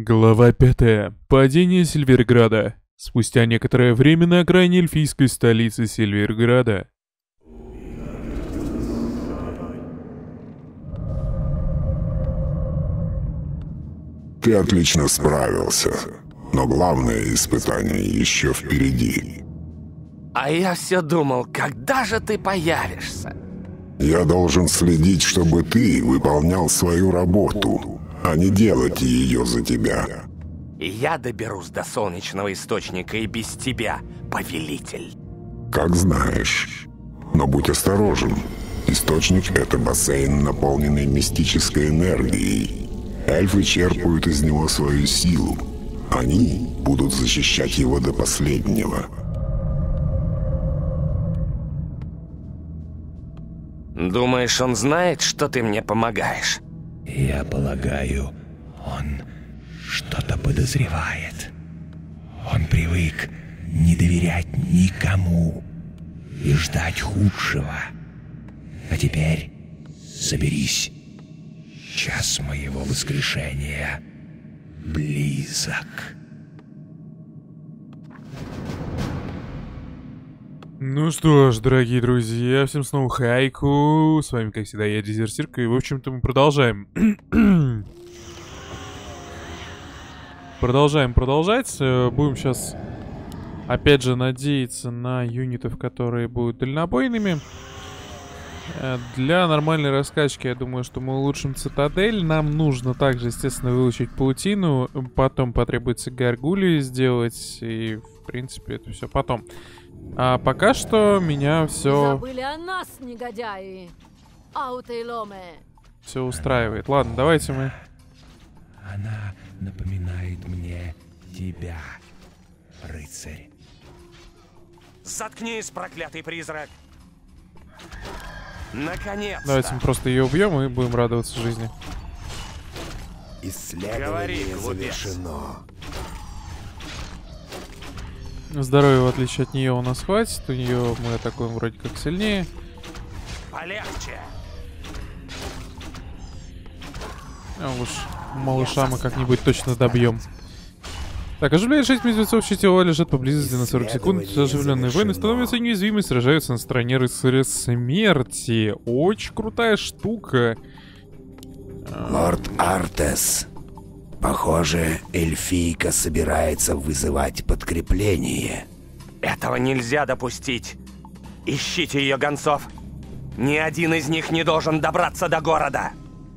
Глава 5. Падение Сильверграда. Спустя некоторое время на окраине эльфийской столицы Сильверграда. Ты отлично справился, но главное испытание еще впереди. А я все думал, когда же ты появишься? Я должен следить, чтобы ты выполнял свою работу, а не делать ее за тебя. И я доберусь до солнечного источника и без тебя, повелитель. Как знаешь. Но будь осторожен. Источник — это бассейн, наполненный мистической энергией. Эльфы черпают из него свою силу. Они будут защищать его до последнего. Думаешь, он знает, что ты мне помогаешь? Я полагаю, он что-то подозревает. Он привык не доверять никому и ждать худшего. А теперь соберись. Час моего воскрешения близок. Ну что ж, дорогие друзья, всем снова хайку. С вами, как всегда, я Дезертирка, и, в общем-то, мы продолжаем. Продолжать. Будем сейчас, опять же, надеяться на юнитов, которые будут дальнобойными. Для нормальной раскачки, я думаю, что мы улучшим цитадель. Нам нужно также, естественно, выучить паутину. Потом потребуется гаргулии сделать. И, в принципе, это все потом. А пока что меня все... Забыли о нас, негодяи! Аутейломе! Все устраивает. Ладно, давайте мы... Она напоминает мне тебя, рыцарь. Заткнись, проклятый призрак! Наконец-то! Давайте мы просто ее убьем и будем радоваться жизни. Исследование завершено. Здоровья, в отличие от нее, у нас хватит. У нее мы атакуем вроде как сильнее. Полегче! А уж малыша мы как-нибудь точно добьем. Так, оживляя 6 мертвецов, чьи тела лежат поблизости на 40 секунд. Оживленные воины становятся неуязвимы, сражаются на стороне рыцаря смерти. Очень крутая штука. Лорд Артес. Похоже, эльфийка собирается вызывать подкрепление. Этого нельзя допустить. Ищите ее гонцов. Ни один из них не должен добраться до города.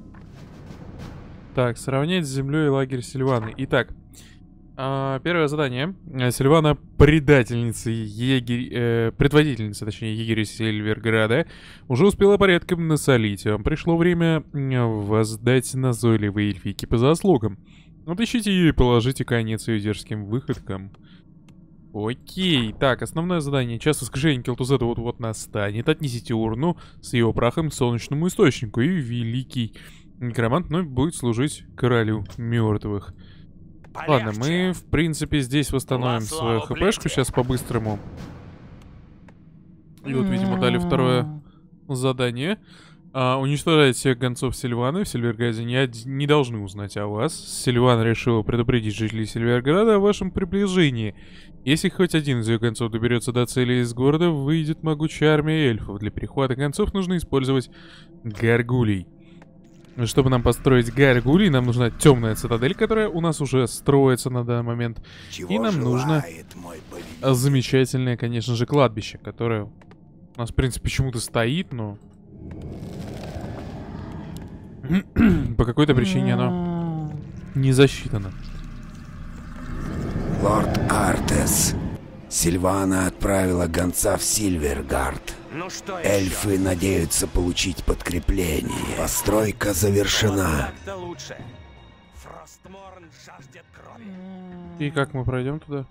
Так, сравнять с землей лагерь Сильваны. Итак, первое задание. Сильвана предательница предводительница, точнее, егеря Сильверграда, уже успела порядком насолить. Вам пришло время воздать назойливой эльфийке по заслугам. Отыщите ее и положите конец ее дерзким выходкам. Окей, так, основное задание. Час воскрешения Келтузета вот-вот настанет. Отнесите урну с его прахом к солнечному источнику, и великий некромант вновь будет служить королю мертвых. Ладно, мы, в принципе, здесь восстановим свою хпшку сейчас по-быстрому. И вот, видимо, дали второе задание. Уничтожать всех гонцов Сильваны в Сильвергаде не должны узнать о вас. Сильвана решила предупредить жителей Сильверграда о вашем приближении. Если хоть один из ее гонцов доберется до цели из города, выйдет могучая армия эльфов. Для перехвата гонцов нужно использовать гаргулей. Чтобы нам построить гаргулей, нам нужна темная цитадель, которая у нас уже строится на данный момент. И нам нужно замечательное, конечно же, кладбище, которое у нас, в принципе, почему-то стоит, но... По какой-то причине оно не засчитано. Лорд Артес. Сильвана отправила гонца в Сильвергард. Ну что Эльфы надеются получить подкрепление. Постройка завершена. Так-то лучше. Фростморн жаждет крови. И как мы пройдем туда?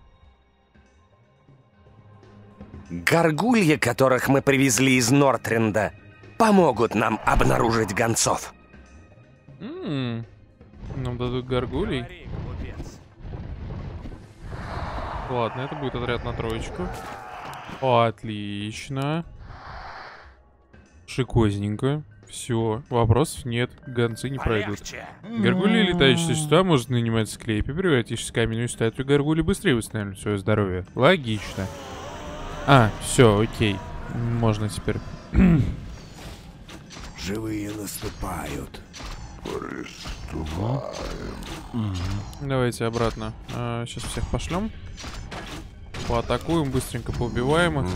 Гаргульи, которых мы привезли из Нортренда, помогут нам обнаружить гонцов. Нам дадут гаргулей. Ладно, это будет отряд на троечку. Отлично. Шикозненько. Все, вопросов нет, гонцы не пройдут. Полегче. Гаргульи, летающие существа, может нанимать склейпи, превратившись в каменную статую гаргульи, быстрее восстанавливать свое здоровье. Логично. Все, окей. Можно теперь. Живые наступают. Давайте обратно. Сейчас всех пошлем. Поатакуем, быстренько поубиваем их.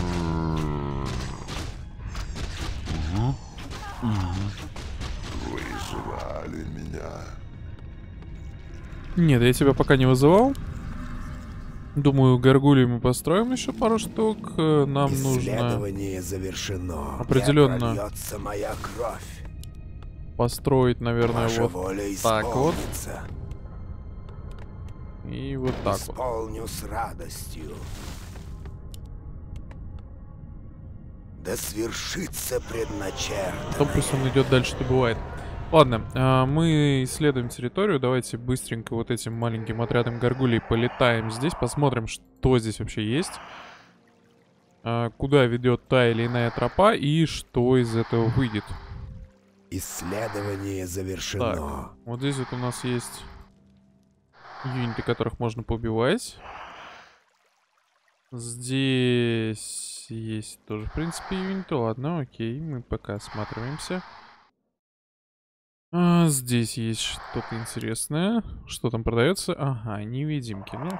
Вызывали меня. Нет, я тебя пока не вызывал. Думаю, гаргулей мы построим еще пару штук. Нам нужно Исследование завершено. определенно Прольется моя кровь. построить, наверное, Ваша вот воля так вот. исполнится. И вот так вот. Исполню с радостью. Да свершится предначертанное. Потом пусть он идет дальше, добывает. Ладно, мы исследуем территорию. Давайте быстренько вот этим маленьким отрядом гаргулей полетаем здесь. Посмотрим, что здесь вообще есть. Куда ведет та или иная тропа и что из этого выйдет. Исследование завершено. Так, вот здесь вот у нас есть юниты, которых можно поубивать. Здесь есть тоже, в принципе, юниты. Ладно, окей, мы пока осматриваемся. Здесь есть что-то интересное. Что там продается? Ага, невидимки. Ну,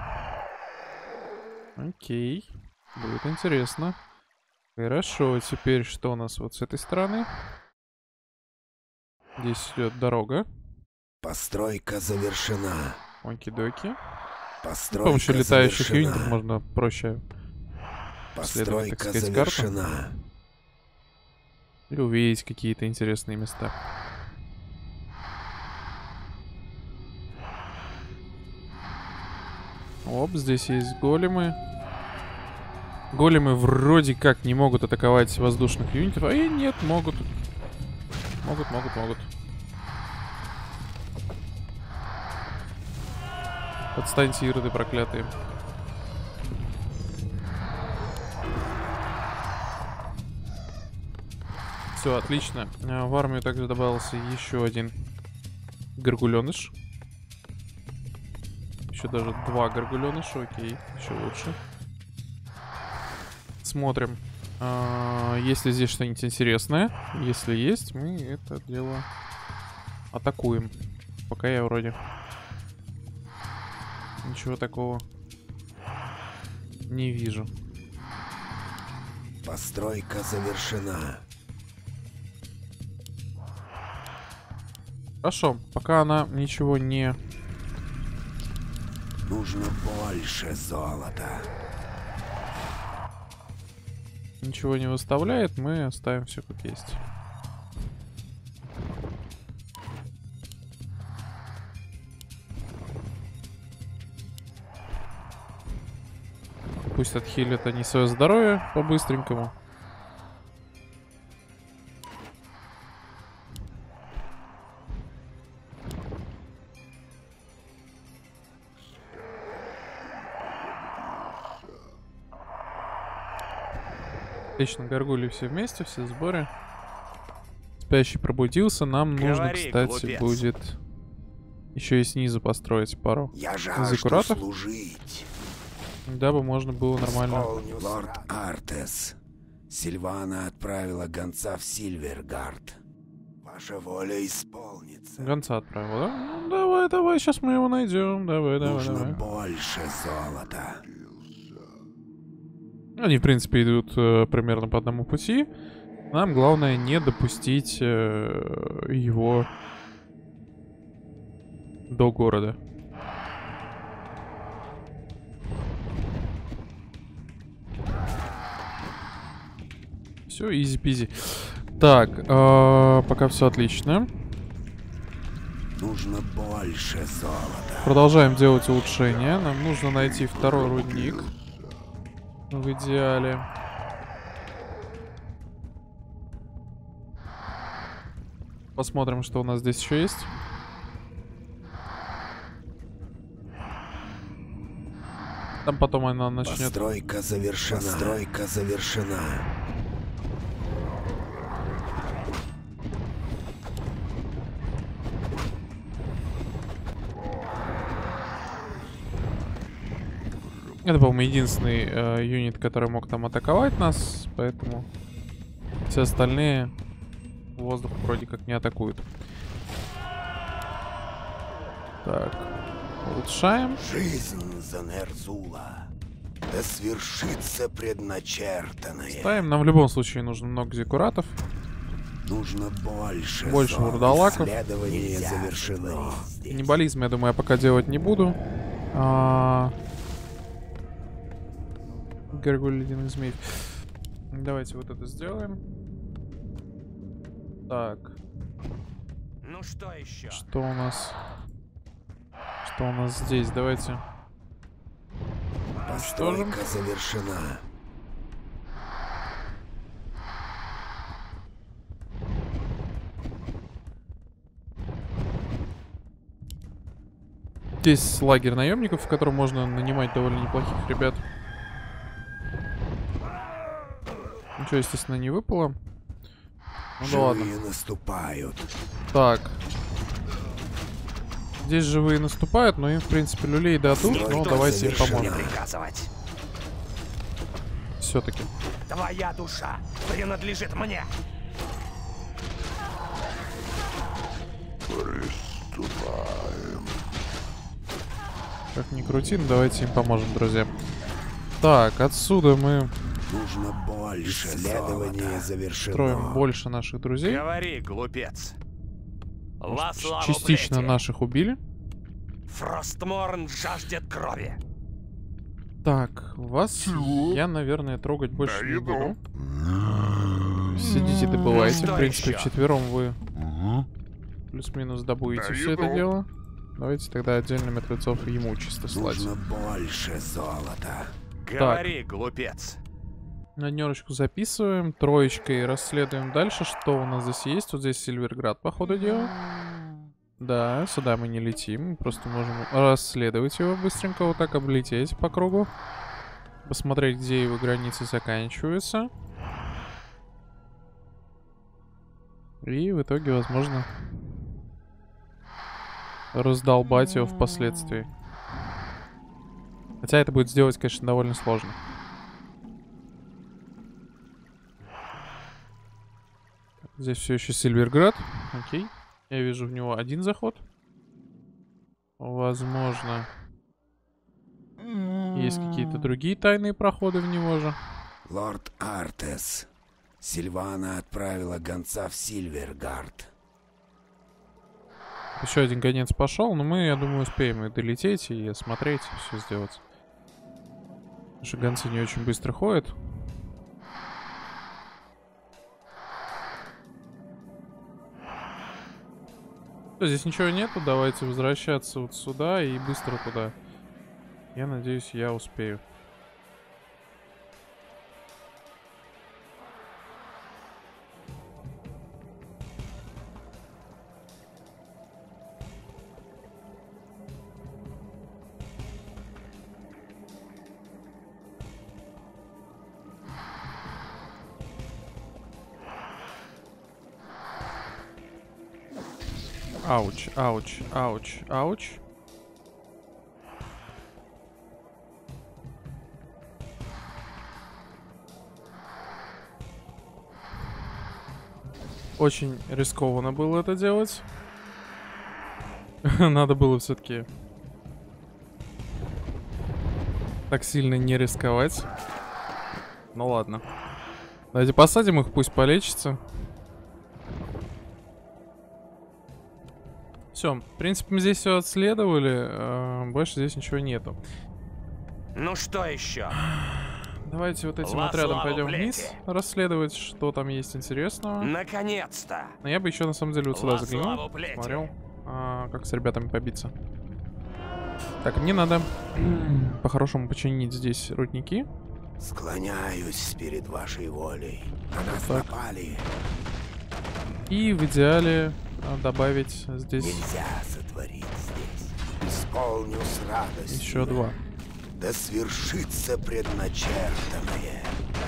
окей, будет интересно. Хорошо, теперь что у нас вот с этой стороны? Здесь идет дорога. Постройка завершена. Оки-доки. С Постройка помощью летающих завершена. юнитов можно проще исследовать, так Постройка сказать, карту. завершена. Или увидеть какие-то интересные места. Оп, здесь есть големы. Големы вроде как не могут атаковать воздушных юнитов. А и нет, могут. Могут. Отстаньте, ироды проклятые. Все, отлично. В армию также добавился еще один гаргуленыш. Еще даже 2 гаргуленыша, окей, еще лучше. Смотрим, есть ли здесь что-нибудь интересное. Если есть, мы это дело атакуем. Пока я вроде ничего такого не вижу. Постройка завершена. Хорошо, пока она ничего не... Нужно больше золота. Ничего не выставляет, мы оставим все как есть. Пусть отхилят они свое здоровье по-быстренькому. Отлично, гаргули все вместе, все в сборе. Спящий пробудился. Нам нужно, Говори, кстати, глупец. будет еще и снизу построить пару Я жажду зиккуратов, служить. дабы можно было нормально. Исполню лорд Артес. Сильвана отправила гонца в Сильвергард. Ваша воля исполнится. Гонца отправил, да? Ну, давай, сейчас мы его найдем. Давай. Нужно больше золота. Они, в принципе, идут примерно по одному пути. Нам главное не допустить его до города. Все, изи-пизи. Так, пока все отлично. Нужно больше золота. Продолжаем делать улучшения. Нам нужно найти второй рудник. В идеале. Посмотрим, что у нас здесь еще есть. Там потом она начнет. Постройка завершена. Постройка завершена. Это, по-моему, единственный юнит, который мог там атаковать нас, поэтому все остальные воздух вроде как не атакуют. Так, улучшаем. Жизнь за Нерзула. Да свершится предначертанное. Ставим. Нам в любом случае нужно много зиккуратов. Нужно больше. Больше вурдалаков. Исследование завершено. Каннибализм, я думаю, я пока делать не буду. Горгуль ледяных змей. Давайте вот это сделаем. Так. Ну что еще? Что у нас? Что у нас здесь? Давайте. Постройка завершена. Здесь лагерь наемников, в котором можно нанимать довольно неплохих ребят. Ничего, естественно, не выпало. Ну да ладно. Живые наступают. Так. Здесь живые наступают, но им, в принципе, люлей дадут. Но давайте им поможем. Приказывать. Все-таки. Твоя душа принадлежит мне. Как ни крути, но давайте им поможем, друзья. Так, отсюда мы Нужно больше. Исследование завершено. строим больше наших друзей. Говори, глупец. Во славу Частично плети. наших убили. Фростморн жаждет крови. Так, вас я, наверное, трогать больше не буду. Сидите, добывайте. Что В принципе, еще? вчетвером вы плюс-минус добудете все это дело. Давайте тогда отдельно мертвецов ему чисто слать. Нужно больше золота. Говори, глупец. На днерочку записываем, троечкой расследуем дальше, что у нас здесь есть. Вот здесь Сильверград, по ходу дела. Да, сюда мы не летим, мы просто можем расследовать его быстренько, вот так облететь по кругу. Посмотреть, где его границы заканчиваются. И в итоге, возможно, раздолбать его впоследствии. Хотя это будет сделать, конечно, довольно сложно. Здесь все еще Сильверград. Окей. Я вижу в него один заход. Возможно, есть какие-то другие тайные проходы в него же. Лорд Артес. Сильвана отправила гонца в Сильвергард. Еще один гонец пошел, но мы, я думаю, успеем и долететь, и осмотреть, и все сделать. Потому что гонцы не очень быстро ходят. Здесь ничего нету, давайте возвращаться вот сюда и быстро туда. Я надеюсь, я успею. Ауч, ауч, ауч, ауч. Очень рискованно было это делать. Надо было все-таки так сильно не рисковать. Ну ладно. Давайте посадим их, пусть полечится. Все, в принципе, мы здесь все отследовали. Больше здесь ничего нету. Ну что еще? Давайте вот этим Во отрядом славу пойдем плети. вниз, расследовать, что там есть интересного. Наконец-то. Но я бы еще на самом деле вот сюда Во заглянул, славу плети. смотрел, как с ребятами побиться. Так, мне надо по-хорошему починить здесь рудники. Склоняюсь перед вашей волей. На нас Так. напали. И в идеале добавить здесь Нельзя сотворить здесь. Исполню с радостью. еще 2. Да свершится предначертанное.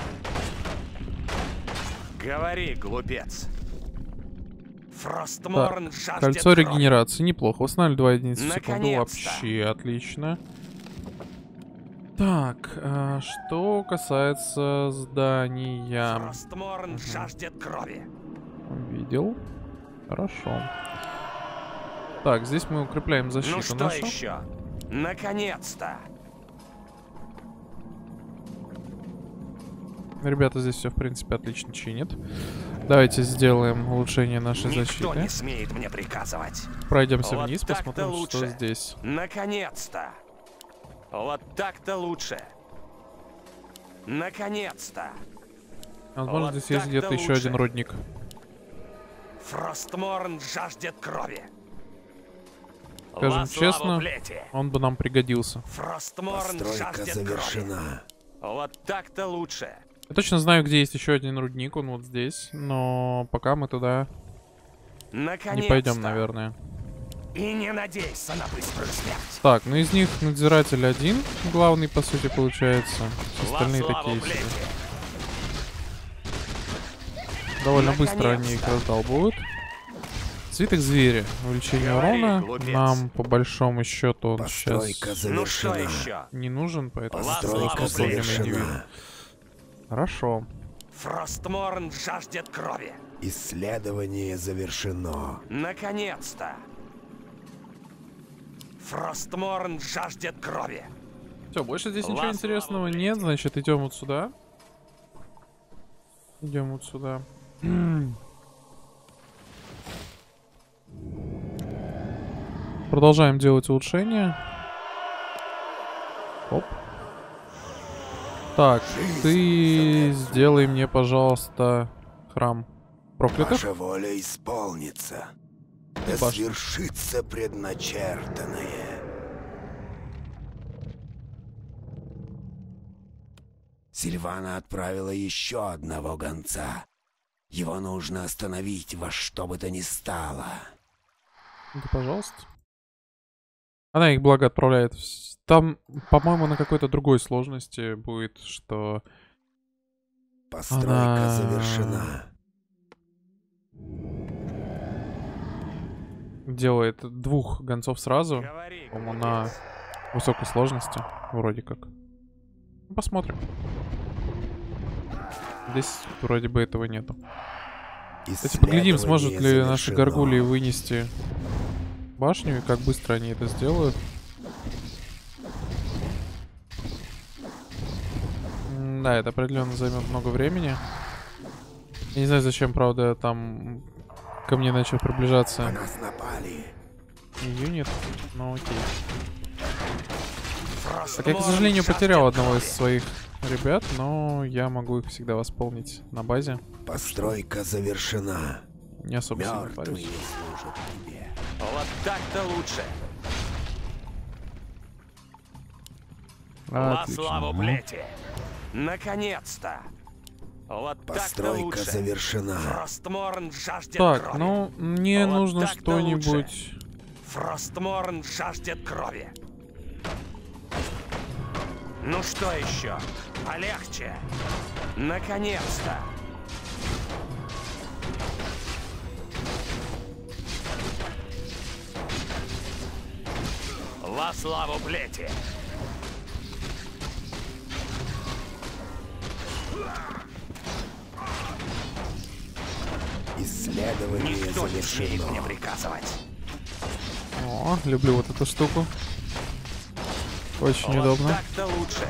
Говори, глупец. Фростморн жаждет Кольцо крови. регенерации, неплохо. Восстанавливает 2 единицы в секунду, Наконец-то. вообще отлично. Так, что касается здания. Фростморн жаждет крови. Видел. Хорошо. Так, здесь мы укрепляем защиту Ну что нашу. еще? Наконец-то! Ребята здесь все, в принципе, отлично чинят. Давайте сделаем улучшение нашей Никто защиты. не смеет мне приказывать. Пройдемся Вот вниз, так-то посмотрим, что лучше. здесь. Наконец-то! Вот так-то лучше. Наконец-то! Возможно, Вот здесь есть так-то где-то еще лучше. один рудник. Фростморн жаждет крови. Скажем Во славу честно, плети. он бы нам пригодился. Фростморн Постройка жаждет завершена. крови. Вот так-то лучше. Я точно знаю, где есть еще один рудник, он вот здесь. Но пока мы туда Наконец-то. не пойдем, наверное. И не надейся на быструю смерть. Так, ну из них надзиратель один, главный, по сути, получается. Во Остальные славу такие себе. плети. Довольно быстро они их Наконец-то. раздолбывают. Свиток зверя. Увеличение Говори, урона. глупец. Нам, по большому счету, он Постройка сейчас Ну что завершена. еще? не нужен, поэтому Во Постройка славу используем плети. индивида. завершена. Хорошо. Фростморн жаждет крови. Исследование завершено. Наконец-то. Фростморн жаждет крови. Все, больше здесь Во ничего славу интересного плети. нет, значит, идем вот сюда. Идем вот сюда. Продолжаем делать улучшения. Оп. Так, ты сделай мне, пожалуйста, храм проклятых. Ваша воля исполнится. Да Башня. свершится предначертанное. Сильвана отправила еще одного гонца. Его нужно остановить во что бы то ни стало. Да, пожалуйста. Она их, благо, отправляет. Там, по-моему, на какой-то другой сложности будет, что... Постройка Она- завершена. делает двух гонцов сразу. Говори, По-моему, глупец. на высокой сложности. Вроде как. Ну, посмотрим. Здесь вроде бы этого нету. Кстати, поглядим, сможет ли наши горгульи вынести башню и как быстро они это сделают. Да, это определенно займет много времени. Я не знаю, зачем, правда, там ко мне начал На приближаться. нас напали. Юнит, ну окей. Фростморн Так я, к сожалению, жаждет потерял одного из крови. своих ребят, но я могу их всегда восполнить на базе. Постройка завершена. Не особо сильно Мертвые парюсь. служат тебе. Вот так-то лучше. Во Отлично. славу плети. Наконец-то. Вот так-то Постройка лучше. завершена. Фростморн жаждет Так, крови. ну, мне Вот нужно так-то что-нибудь... Фростморн жаждет крови. Ну что еще? Полегче. Наконец-то. Во славу плети. Исследование Никто не смеет завершено. мне приказывать. О, люблю вот эту штуку. Очень Вот удобно. так-то лучше.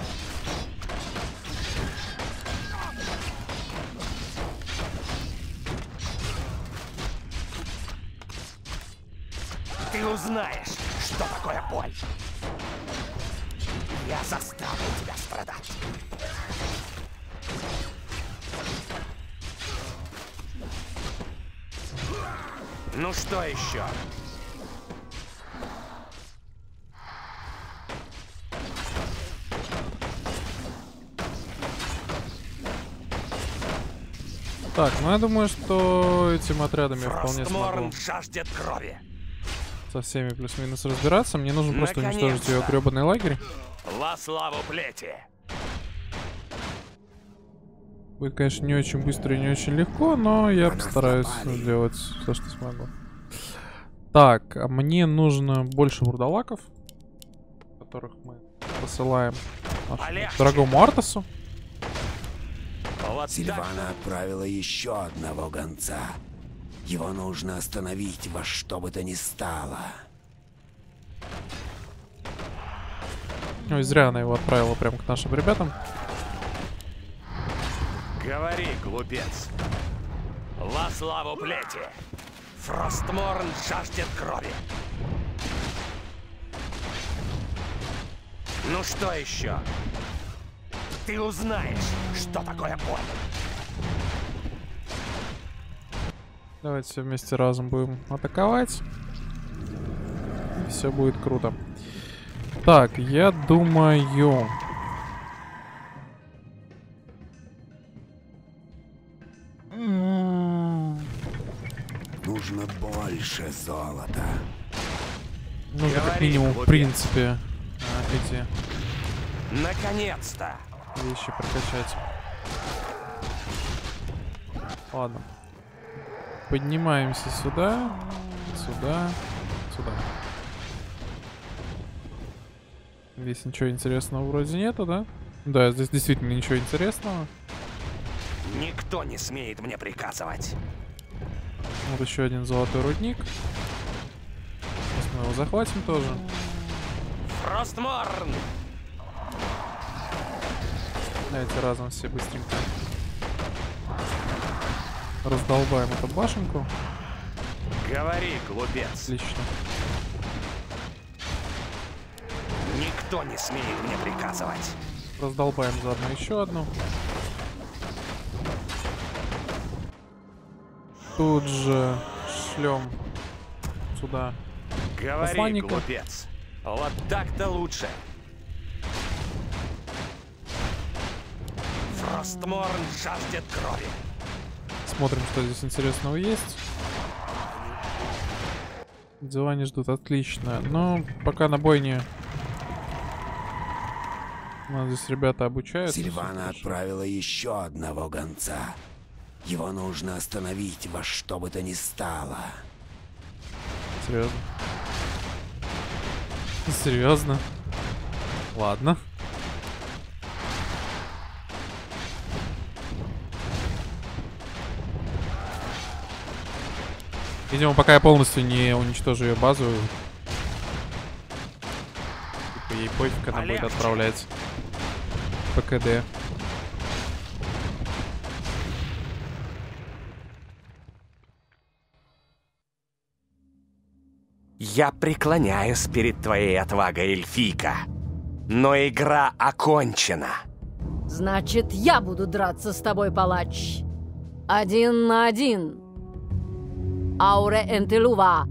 Ты узнаешь, что такое боль. Я заставлю тебя страдать. Ну что еще? Так, ну я думаю, что этим отрядами я вполне Фростморн смогу жаждет крови. со всеми плюс-минус разбираться. Мне нужно просто уничтожить ее Наконец-то. гребаный лагерь. Во славу плети. Будет, конечно, не очень быстро и не очень легко, но я На нас постараюсь напали. сделать все, что смогу. Так, а мне нужно больше вурдалаков, которых мы посылаем нашему Полегче. дорогому Артасу. Вот Сильвана отправила еще одного гонца. Его нужно остановить во что бы то ни стало. Ой, зря она его отправила прямо к нашим ребятам. Говори, глупец. Во славу плети. Фростморн жаждет крови. Ну что еще? Ты узнаешь, что такое боль. Давайте все вместе разом будем атаковать. И все будет круто. Так, я думаю... Нужно больше золота. Нужно как Говори, минимум, в глупец. принципе, эти Наконец-то. вещи прокачать. Ладно. Поднимаемся сюда, сюда, сюда. Здесь ничего интересного вроде нету, да? Да, здесь действительно ничего интересного. Никто не смеет мне приказывать. Вот еще один золотой рудник. Сейчас мы его захватим тоже. Фростморн! Давайте разом все быстренько раздолбаем эту башенку. Говори, глупец. Отлично. Никто не смеет мне приказывать. Раздолбаем заодно еще одну. Тут же шлем сюда Говори, посланника. глупец. Вот так-то лучше. Фростморн жаждет крови. Смотрим, что здесь интересного есть. Дела не ждут, отлично. Но пока на бойне у нас здесь ребята обучаются. Сильвана отправила еще одного гонца. Его нужно остановить во что бы то ни стало. Серьезно? Серьезно? Ладно. Видимо, пока я полностью не уничтожу ее базу, типа ей пофиг, она будет Полегче. отправлять ПКД. Я преклоняюсь перед твоей отвагой, эльфийка. Но игра окончена. Значит, я буду драться с тобой, палач. 1 на 1. Ауре Энтелува.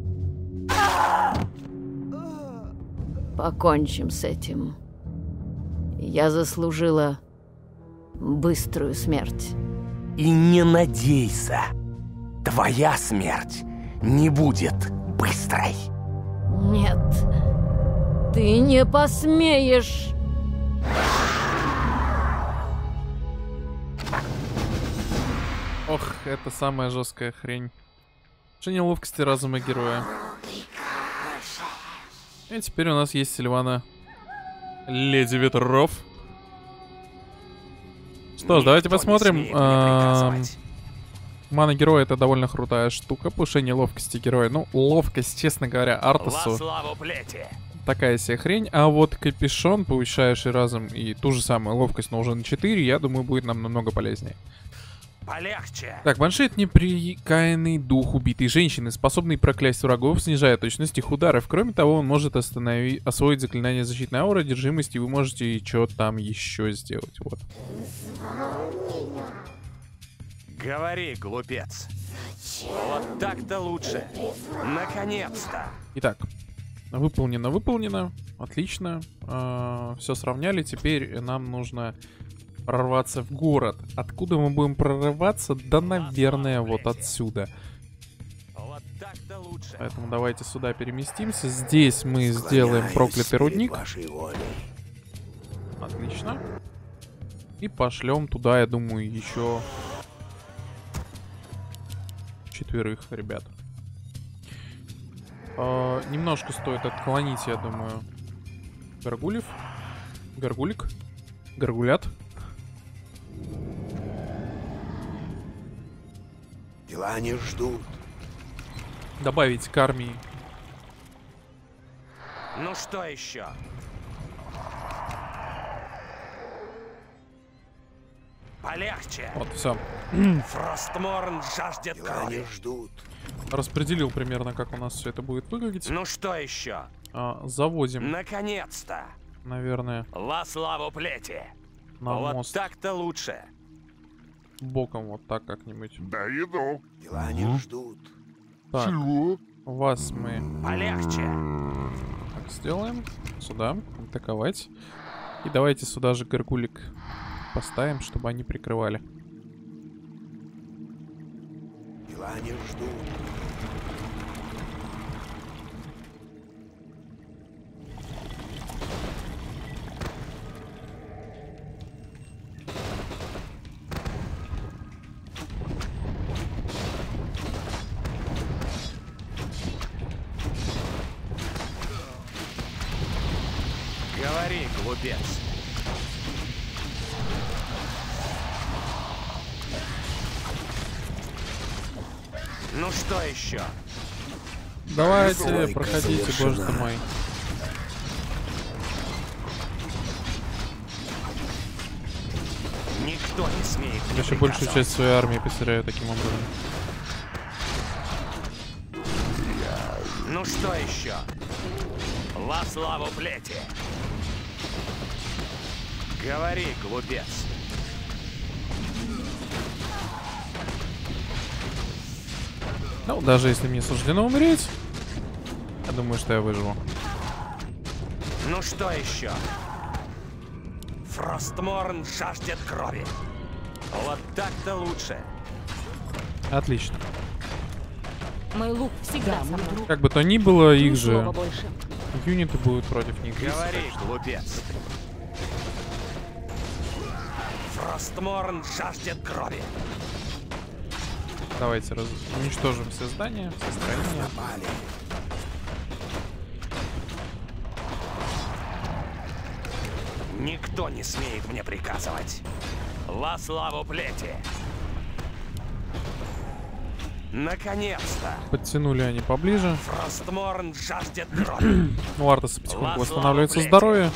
Покончим с этим. Я заслужила быструю смерть. И не надейся. Твоя смерть не будет быстрой. Нет, ты не посмеешь. Ох, это самая жесткая хрень. Учение ловкости разума героя. И теперь у нас есть Сильвана, Леди Ветров. Что ж, давайте Никто не посмотрим. смеет мне приказывать. Мана героя — это довольно крутая штука. Повышение ловкости героя. Ну, ловкость, честно говоря, Во Артасу славу плети. такая себе хрень. А вот капюшон, повышающий разум и ту же самую ловкость, но уже на 4, я думаю, будет нам намного полезнее. Полегче. Так, баншит — неприкаянный дух убитой женщины, способный проклясть врагов, снижая точность их ударов. Кроме того, он может освоить заклинание защитной ауры, одержимости, и вы можете что там еще сделать. Вот. Говори, глупец. Вот так-то лучше. Наконец-то. Итак, выполнено. Отлично. Все сравняли. Теперь нам нужно прорваться в город. Откуда мы будем прорываться? Да, наверное, вот отсюда. Вот так-то лучше. Поэтому давайте сюда переместимся. Здесь мы сделаем проклятый рудник. Вашей волей. Отлично. И пошлем туда, я думаю, еще 4 ребят. Немножко стоит отклонить, я думаю, горгулев. Горгулик. Горгулят. Дела не ждут. Добавить к армии. Ну что еще? Полегче. Вот, все. Фростморн жаждет Дела не крови. ждут. Распределил примерно, как у нас все это будет выглядеть. Ну что еще? Завозим, Наконец-то! наверное, Во славу плети! на Вот мост так-то лучше. боком, вот так как-нибудь. Да иду. Дела не ждут. Так, Чего? вас мы Полегче. так сделаем. Сюда, атаковать. И давайте сюда же горгулик поставим, чтобы они прикрывали. Дела не ждут. Говори, глупец. Ну что еще? Давайте, Стройка проходите, боже совершена. ты мой. Никто не смеет Я мне еще большую приказывать. часть своей армии потеряю таким образом. Ну что еще? Во славу плети. Говори, глупец. Ну, даже если мне суждено умереть, я думаю, что я выживу. Ну что еще? Фростморн жаждет крови. Вот так-то лучше. Отлично. Мой лук всегда со мной. Как бы то ни было, Ни их же слова больше. юниты будут против них. биться, Говори, так что- глупец. Фростморн жаждет крови. Давайте уничтожим все здания, все строения. Напали. Никто не смеет мне приказывать. Во славу плети. Наконец-то! Подтянули они поближе. Фростморн жаждет крови. У Артаса потихоньку Во славу восстанавливается плети. здоровье.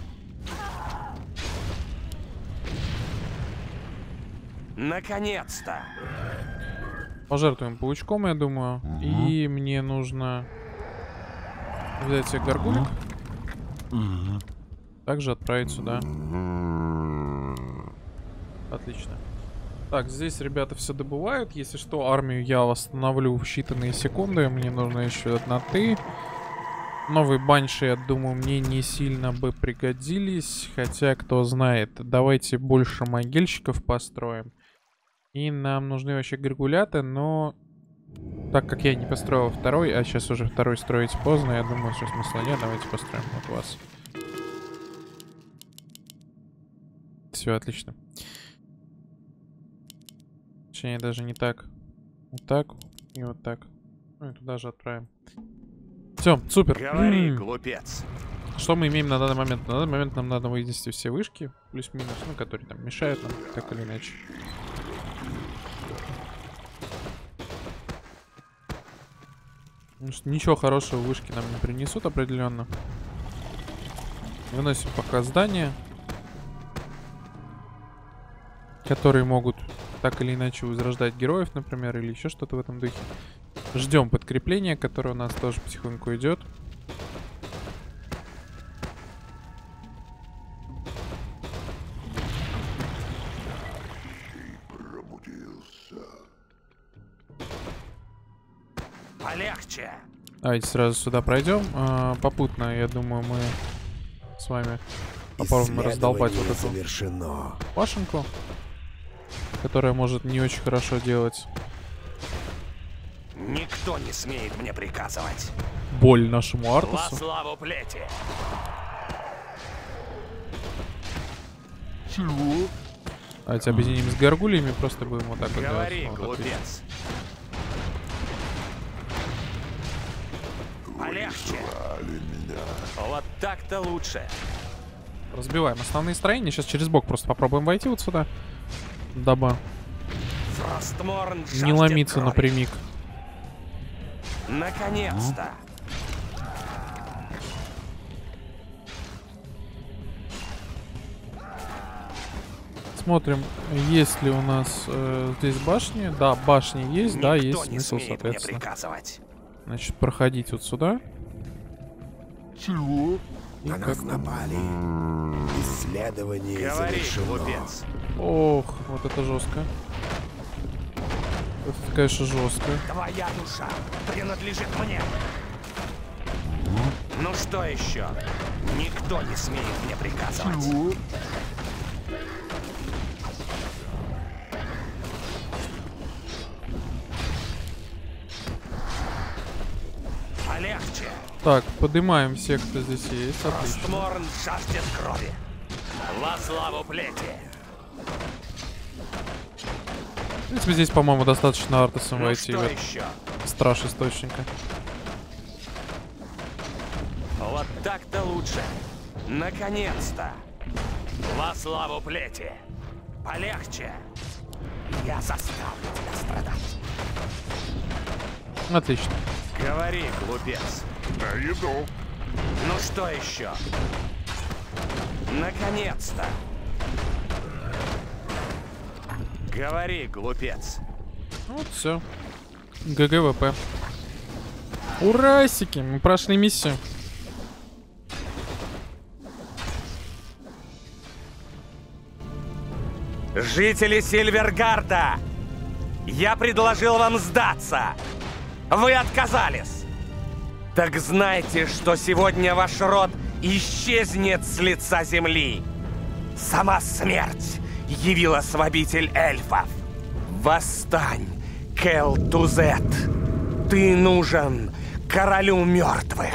Наконец-то! Пожертвуем паучком, я думаю. И мне нужно взять себе горгулик. Также отправить сюда. Отлично. Так, здесь ребята все добывают. Если что, армию я восстановлю в считанные секунды. Мне нужно еще одна ты. Новые банши, я думаю, мне не сильно бы пригодились. Хотя, кто знает. Давайте больше могильщиков построим. И нам нужны вообще горгуляты, но... Так как я не построил второй, а сейчас уже второй строить поздно, я думаю, что смысла нет. Давайте построим вот вас. Все, отлично. Точнее, даже не так. Вот так и вот так. Ну и туда же отправим. Все, супер. Говори, глупец. Что мы имеем на данный момент? На данный момент нам надо вынести все вышки, плюс-минус, ну, которые там мешают нам, так или иначе. Ничего хорошего вышки нам не принесут определенно. Выносим пока здания, которые могут так или иначе возрождать героев, например, или еще что-то в этом духе. Ждем подкрепления, которое у нас тоже потихоньку идет. Полегче. Давайте сразу сюда пройдем. Попутно, я думаю, мы с вами попробуем раздолбать вот эту Завершено. башенку, которая может не очень хорошо делать Никто не смеет мне приказывать. боль нашему Во Артасу. славу плети. Чего? Давайте объединим с горгульями, просто будем вот так вот Говори, делать. Вот, отлично. глупец. Полегче. Звали меня. Вот так-то лучше. Разбиваем основные строения. Сейчас через бок просто попробуем войти вот сюда. Дабы Фростморн не жаждет ломиться крови. напрямик. Наконец-то. Смотрим, есть ли у нас здесь башни. Да, башни есть, да, Никто есть не смысл, смеет мне соответственно. приказывать. Значит, проходить вот сюда. Чего? На нас напали. Исследование Говори, завершено. глупец. Ох, вот это жестко. Это, конечно, жестко. Твоя душа принадлежит мне. Ну что еще? Никто не смеет мне приказывать. Чего? Полегче. Так, поднимаем всех, кто здесь есть. Отлично. Фростморн жаждет крови. Во славу плети. В принципе, здесь, по-моему, достаточно артасом Ну войти в что этот еще? страж источника. Вот так-то лучше. Наконец-то. Во славу плети. Полегче. Я заставлю тебя страдать. Отлично. Говори, глупец. На еду. Ну что еще? Наконец-то. Говори, глупец. Вот все. ГГВП. Урасики, мы прошли миссию. Жители Сильвергарда, я предложил вам сдаться. Вы отказались. Так знайте, что сегодня ваш род исчезнет с лица земли. Сама смерть явилась в обитель эльфов. Восстань, Келтузет. Ты нужен королю мертвых.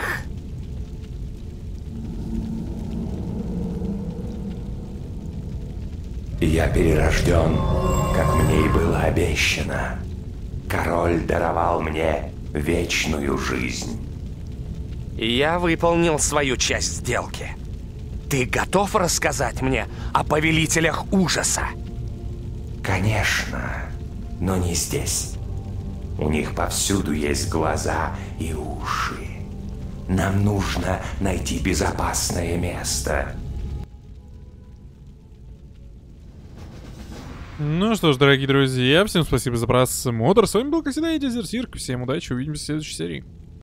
Я перерожден, как мне и было обещано. Король даровал мне вечную жизнь. Я выполнил свою часть сделки. Ты готов рассказать мне о повелителях ужаса? Конечно, но не здесь. У них повсюду есть глаза и уши. Нам нужно найти безопасное место. Ну что ж, дорогие друзья, всем спасибо за просмотр. С вами был, как всегда, Дезертир. Всем удачи, увидимся в следующей серии.